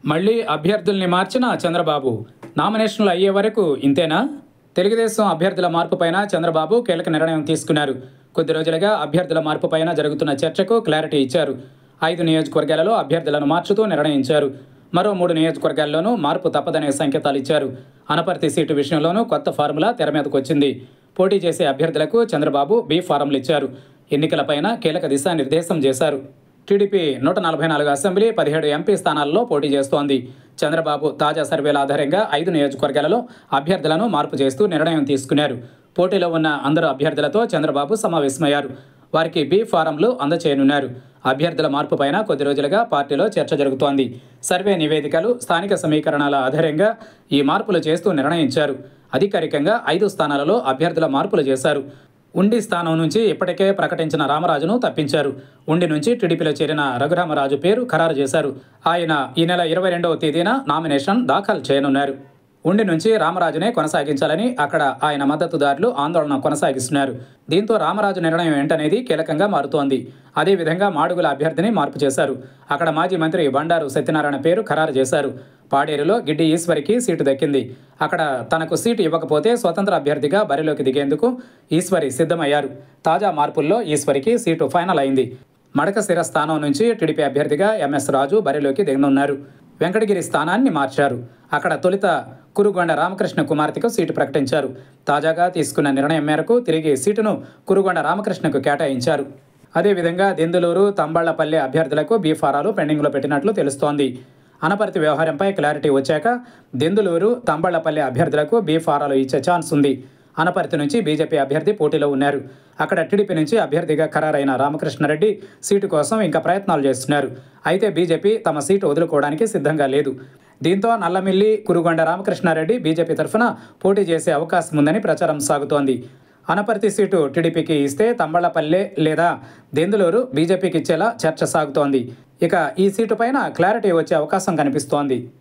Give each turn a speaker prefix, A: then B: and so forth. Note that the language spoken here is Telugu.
A: మళ్ళీ అభ్యర్థుల్ని మార్చిన చంద్రబాబు నామినేషన్లు అయ్యే వరకు ఇంతేనా? తెలుగుదేశం అభ్యర్థుల మార్పుపైన చంద్రబాబు కీలక నిర్ణయం తీసుకున్నారు. కొద్ది రోజులుగా అభ్యర్థుల మార్పుపైన జరుగుతున్న చర్చకు క్లారిటీ ఇచ్చారు. 5 నియోజకవర్గాలలో అభ్యర్థులను మార్చుతూ నిర్ణయించారు. మరో 3 నియోజకవర్గాల్లోనూ మార్పు తప్పదనే సంకేతాలు ఇచ్చారు. అనపర్తి సీటు విషయంలోనూ కొత్త ఫార్ములా తెర మీదకు వచ్చింది. పోటీ చేసే అభ్యర్థులకు చంద్రబాబు బి ఫారంలు ఇచ్చారు. ఎన్నికలపైన కీలక దిశానిర్దేశం చేశారు. టీడీపీ 144 అసెంబ్లీ, 17 ఎంపీ స్థానాల్లో పోటీ చేస్తోంది. చంద్రబాబు తాజా సర్వేల ఆధారంగా 5 నియోజకవర్గాలలో అభ్యర్థులను మార్పు చేస్తూ నిర్ణయం తీసుకున్నారు. పోటీలో ఉన్న అందరు అభ్యర్థులతో చంద్రబాబు సమావేశమయ్యారు. వారికి బి ఫారంలు అందచేయనున్నారు. అభ్యర్థుల మార్పుపైన కొద్ది రోజులుగా పార్టీలో చర్చ జరుగుతోంది. సర్వే నివేదికలు, స్థానిక సమీకరణాల ఆధారంగా ఈ మార్పులు చేస్తూ నిర్ణయించారు. అధికారికంగా 5 స్థానాలలో అభ్యర్థుల మార్పులు చేశారు. ఉండి స్థానం నుంచి ఇప్పటికే ప్రకటించిన రామరాజును తప్పించారు. ఉండి నుంచి టీడీపీలో చేరిన రఘురామరాజు పేరు ఖరారు చేశారు. ఆయన ఈ నెల 22వ తేదీన నామినేషన్ దాఖలు చేయనున్నారు. ఉండి నుంచి రామరాజునే కొనసాగించాలని అక్కడ ఆయన మద్దతుదారులు ఆందోళన కొనసాగిస్తున్నారు. దీంతో రామరాజు నిర్ణయం ఏంటనేది కీలకంగా మారుతోంది. అదేవిధంగా మాడుగుల అభ్యర్థిని మార్పు చేశారు. అక్కడ మాజీ మంత్రి బండారు సత్యనారాయణ పేరు ఖరారు చేశారు. పాడేరులో గిడ్డి ఈశ్వరికి సీటు దక్కింది. అక్కడ తనకు సీటు ఇవ్వకపోతే స్వతంత్ర అభ్యర్థిగా బరిలోకి దిగేందుకు ఈశ్వరి సిద్ధమయ్యారు. తాజా మార్పుల్లో ఈశ్వరికి సీటు ఫైనల్ అయింది. మడకశిర స్థానం నుంచి టీడీపీ అభ్యర్థిగా ఎంఎస్ రాజు బరిలోకి దిగనున్నారు. వెంకటగిరి స్థానాన్ని మార్చారు. అక్కడ తొలుత కురుగొండ రామకృష్ణ కుమార్తెకు సీటు ప్రకటించారు. తాజాగా తీసుకున్న నిర్ణయం మేరకు తిరిగి సీటును కురుగొండ రామకృష్ణకు కేటాయించారు. అదేవిధంగా దెందులూరు, తంబళ్లపల్లి అభ్యర్థులకు బీ ఫారాలు పెండింగ్లో పెట్టినట్లు తెలుస్తోంది. అనపర్తి వ్యవహారంపై క్లారిటీ వచ్చాక దెందులూరు, తంబళ్లపల్లి అభ్యర్థులకు బీ ఫారాలు ఇచ్చే ఛాన్స్ ఉంది. అనపర్తి నుంచి బీజేపీ అభ్యర్థి పోటీలో ఉన్నారు. అక్కడ టీడీపీ నుంచి అభ్యర్థిగా ఖరారైన రామకృష్ణారెడ్డి సీటు కోసం ఇంకా ప్రయత్నాలు చేస్తున్నారు. అయితే బీజేపీ తమ సీటు వదులుకోవడానికి సిద్ధంగా లేదు. దీంతో నల్లమిల్లి, కురుగొండ రామకృష్ణారెడ్డి బీజేపీ తరఫున పోటీ చేసే అవకాశం ఉందని ప్రచారం సాగుతోంది. అనపర్తి సీటు టీడీపీకి ఇస్తే తంబళ్లపల్లె లేదా దెందులూరు బీజేపీకి ఇచ్చేలా చర్చ సాగుతోంది. ఇక ఈ సీటు పైన క్లారిటీ వచ్చే అవకాశం కనిపిస్తోంది.